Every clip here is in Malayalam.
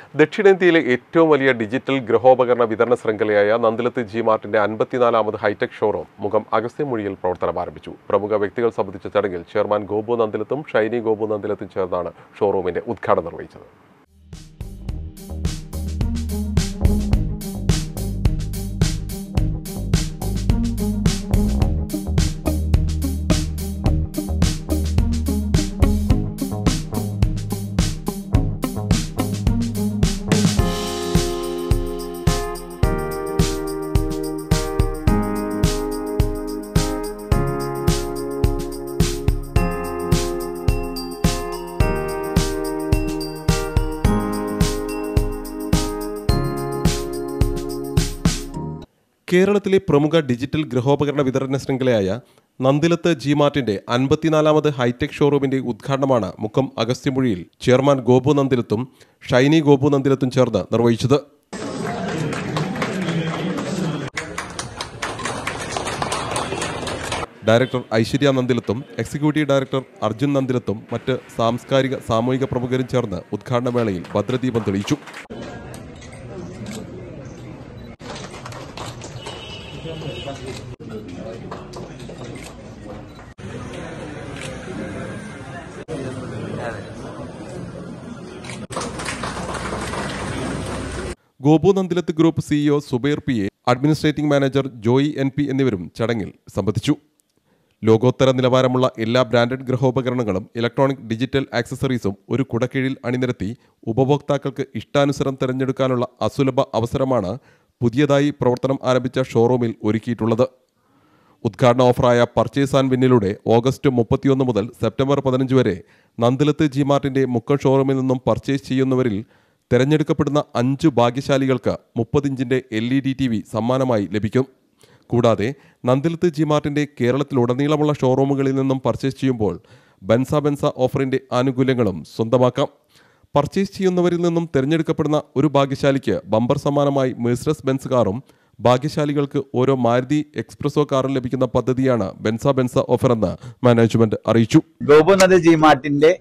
ദക്ഷിണേന്ത്യയിലെ ഏറ്റവും വലിയ ഡിജിറ്റൽ ഗൃഹോപകരണ വിതരണ ശൃംഖലയായ നന്ദിലത്ത് ജി മാർട്ടിന്റെ 54ാമത് ഹൈടെക് ഷോറൂം മുഖം അഗസ്ത്യമൊഴിയിൽ പ്രവർത്തനം ആരംഭിച്ചു. പ്രമുഖ വ്യക്തികൾ സംബന്ധിച്ച ചടങ്ങിൽ ചെയർമാൻ ഗോപു നന്ദിലത്തും ഷൈനി ഗോപു നന്ദിലത്തും ചേർന്നാണ് ഷോറൂമിന്റെ ഉദ്ഘാടനം നിർവഹിച്ചത്. കേരളത്തിലെ പ്രമുഖ ഡിജിറ്റൽ ഗൃഹോപകരണ വിതരണ ശൃംഖലയായ നന്ദിലത്ത് ജി മാർട്ടിന്റെ 54ാമത് ഹൈടെക് ഷോറൂമിന്റെ ഉദ്ഘാടനമാണ് മുക്കം അഗസ്ത്യമൊഴിയിൽ ചെയർമാൻ ഗോപു നന്ദിലത്തും ഷൈനി ഗോപു നന്ദിലത്തും ചേർന്ന് നിർവഹിച്ചത്. ഡയറക്ടർ ഐശ്വര്യ നന്ദിലത്തും എക്സിക്യൂട്ടീവ് ഡയറക്ടർ അർജുൻ നന്ദിലത്തും മറ്റ് സാംസ്കാരിക സാമൂഹിക പ്രമുഖരും ചേർന്ന് ഉദ്ഘാടന വേളയിൽ ഭദ്രദീപം തെളിയിച്ചു. Gopu Nandilath group CEO Zubair P A, administrating manager Joy NP എന്നിവരും ചടങ്ങിൽ സംബന്ധിച്ചു. ലോകോത്തര നിലവാരമുള്ള എല്ലാ ബ്രാൻഡഡ് ഗൃഹോപകരണങ്ങളും ഇലക്ട്രോണിക് ഡിജിറ്റൽ ആക്സസറീസും ഒരു കുടക്കീഴിൽ അണിനിരത്തി ഉപഭോക്താക്കൾക്ക് ഇഷ്ടാനുസരണം തിരഞ്ഞെടുക്കാനുള്ള അസുലഭ അവസരമാണ് പുതിയതായി പ്രവർത്തനം ആരംഭിച്ച ഷോറൂമിൽ ഒരുക്കിയിട്ടുള്ളത്. ഉദ്ഘാടന ഓഫറായ പർച്ചേസ് ആൻഡ് വിന്നിലൂടെ ഓഗസ്റ്റ് 31 മുതൽ സെപ്റ്റംബർ 15 വരെ നന്ദിലത്ത് ജി മാർട്ടിന്റെ മുക്കം ഷോറൂമിൽ നിന്നും പർച്ചേസ് ചെയ്യുന്നവരിൽ തിരഞ്ഞെടുക്കപ്പെടുന്ന 5 ഭാഗ്യശാലികൾക്ക് 30 ഇഞ്ചിന്റെ LED TV സമ്മാനമായി ലഭിക്കും. കൂടാതെ നന്ദിലത്ത് ജി മാർട്ടിന്റെ കേരളത്തിലുടനീളമുള്ള ഷോറൂമുകളിൽ നിന്നും പർച്ചേസ് ചെയ്യുമ്പോൾ ബെൻസ ഓഫറിന്റെ ആനുകൂല്യങ്ങളും സ്വന്തമാക്കാം. പർച്ചേസ് ചെയ്യുന്നവരിൽ നിന്നും തിരഞ്ഞെടുക്കപ്പെടുന്ന ഒരു ഭാഗ്യശാലിക്ക് ബമ്പർ സമ്മാനമായി മെഴ്സിഡസ് ബെൻസ് കാറും ഭാഗ്യശാലികൾക്ക് ഓരോ മാരുതി എക്സ്പ്രസോ കാറും ലഭിക്കുന്ന പദ്ധതിയാണ് ബെൻസ ഓഫർ എന്ന് മാനേജ്മെന്റ് അറിയിച്ചു. ഗോപു നന്ദിലത്ത് ജി മാർട്ടിന്റെ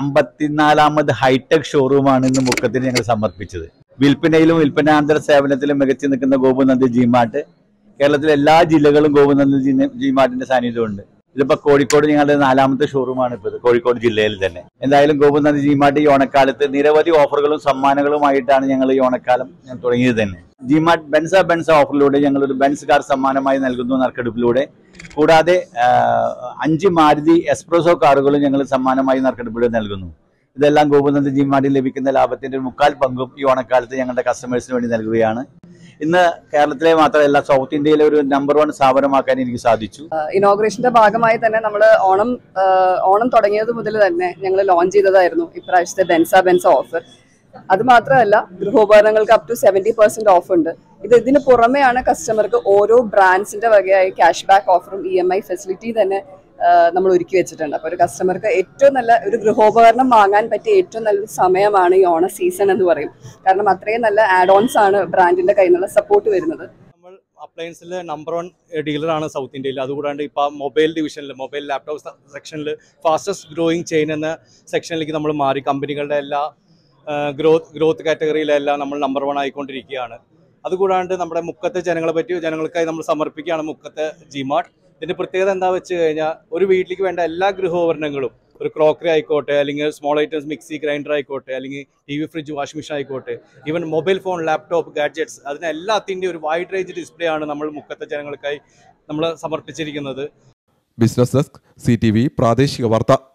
54ാമത് ഹൈടെക് ഷോറൂമാണ് ഇന്ന് മുക്കത്തിന് ഞങ്ങൾ സമർപ്പിച്ചത്. വിൽപ്പനയിലും വിൽപ്പനാന്തര സേവനത്തിലും മികച്ചു നിൽക്കുന്ന ഗോപു നന്ദിലത്ത് ജി മാർട്ട് കേരളത്തിലെ എല്ലാ ജില്ലകളും ഗോപു നന്ദിലത്ത് ജി മാർട്ടിന്റെ സാന്നിധ്യമുണ്ട്. ഇതിപ്പോ കോഴിക്കോട് ഞങ്ങളുടെ 4ാമത്തെ ഷോറൂമാണ് ഇപ്പോൾ കോഴിക്കോട് ജില്ലയിൽ തന്നെ. എന്തായാലും ഗോപു നന്ദിലത്ത് ജി മാർട്ട് ഈ ഓണക്കാലത്ത് നിരവധി ഓഫറുകളും സമ്മാനങ്ങളുമായിട്ടാണ് ഞങ്ങൾ ഈ ഓണക്കാലം തുടങ്ങിയത് തന്നെ. ജി മാർട്ട് ബെൻസ ഓഫറിലൂടെ ഞങ്ങൾ ഒരു ബെൻസ് കാർ സമ്മാനമായി നൽകുന്നു നറുക്കെടുപ്പിലൂടെ. കൂടാതെ 5 മാരുതി എക്സ്പ്രസോ കാറുകളും ഞങ്ങൾ സമ്മാനമായി നറുക്കെടുപ്പിലൂടെ നൽകുന്നു. ഇതെല്ലാം ഗോപു നന്ദിലത്ത് ജി മാർട്ടിൽ ലഭിക്കുന്ന ലാഭത്തിന്റെ ഒരു 3/4 പങ്കും ഈ ഓണക്കാലത്ത് ഞങ്ങളുടെ കസ്റ്റമേഴ്സിന് വേണ്ടി നൽകുകയാണ്. ഇന്ന് കേരളത്തിലെ മാത്രമല്ല സൗത്ത് ഇന്ത്യയിലെ ഒരു നമ്പർ 1 സ്ഥാപനമാക്കാൻ എനിക്ക് സാധിച്ചു. ഇനോഗ്രേഷന്റെ ഭാഗമായി തന്നെ നമ്മൾ ഓണം തുടങ്ങിയത് മുതൽ തന്നെ ഞങ്ങൾ ലോഞ്ച് ചെയ്തതായിരുന്നു ഇപ്രാവശ്യത്തെ ബെൻസ ഓഫർ. അത് മാത്രമല്ല ഗൃഹോപകരണങ്ങൾക്ക് അപ് ടു 70% ഓഫ് ഉണ്ട്. ഇതിന് പുറമെയാണ് കസ്റ്റമർക്ക് ഓരോ ബ്രാൻഡ്സിന്റെ വകയായി ക്യാഷ് ബാക്ക് ഓഫറും EMI ഫെസിലിറ്റി തന്നെ നമ്മൾ ഒരുക്കി വെച്ചിട്ടുണ്ട്. അപ്പോൾ ഒരു കസ്റ്റമർക്ക് ഏറ്റവും നല്ല ഒരു ഗൃഹോപകരണം വാങ്ങാൻ പറ്റിയ ഏറ്റവും നല്ലൊരു സമയമാണ് ഈ ഓണ സീസൺ എന്ന് പറയും. കാരണം അത്രയും നല്ല ആഡ് ഓൺസ് ആണ് ബ്രാൻഡിന്റെ കയ്യിൽ നിന്നുള്ള സപ്പോർട്ട് വരുന്നത്. നമ്മൾ അപ്ലയൻസിൽ നമ്പർ 1 ഡീലറാണ് സൗത്ത് ഇന്ത്യയിൽ. അതുകൂടാണ്ട് ഇപ്പോൾ മൊബൈൽ ഡിവിഷനിൽ മൊബൈൽ ലാപ്ടോപ്പ് സെക്ഷനിൽ ഫാസ്റ്റസ്റ്റ് ഗ്രോയിങ് ചെയിൻ എന്ന സെക്ഷനിലേക്ക് നമ്മൾ മാറി. കമ്പനികളുടെ എല്ലാ ഗ്രോത്ത് കാറ്റഗറിയിലെല്ലാം നമ്മൾ നമ്പർ 1 ആയിക്കൊണ്ടിരിക്കുകയാണ്. അതുകൂടാണ്ട് നമ്മുടെ മുക്കത്തെ ജനങ്ങൾക്കായി നമ്മൾ സമർപ്പിക്കുകയാണ് മുക്കത്തെ ജി മാർട്ട്. ഇതിന്റെ പ്രത്യേകത എന്താ വെച്ച് കഴിഞ്ഞാൽ ഒരു വീട്ടിലേക്ക് വേണ്ട എല്ലാ ഗൃഹോപകരണങ്ങളും, ഒരു ക്രോക്കറി ആയിക്കോട്ടെ, അല്ലെങ്കിൽ സ്മോൾ ഐറ്റംസ് മിക്സി ഗ്രൈൻഡർ ആയിക്കോട്ടെ, അല്ലെങ്കിൽ TV ഫ്രിഡ്ജ് വാഷിംഗ് മെഷീൻ ആയിക്കോട്ടെ, even mobile phone laptop gadgets, അതിനെല്ലാത്തിൻ്റെ ഒരു വൈഡ് റേഞ്ച് ഡിസ്പ്ലേ ആണ് നമ്മൾ മുക്കത്തെ ജനങ്ങൾക്കായി നമ്മൾ സമർപ്പിച്ചിരിക്കുന്നത്. ബിസിനസ് ഡെസ്ക് CTV പ്രാദേശിക വാർത്ത.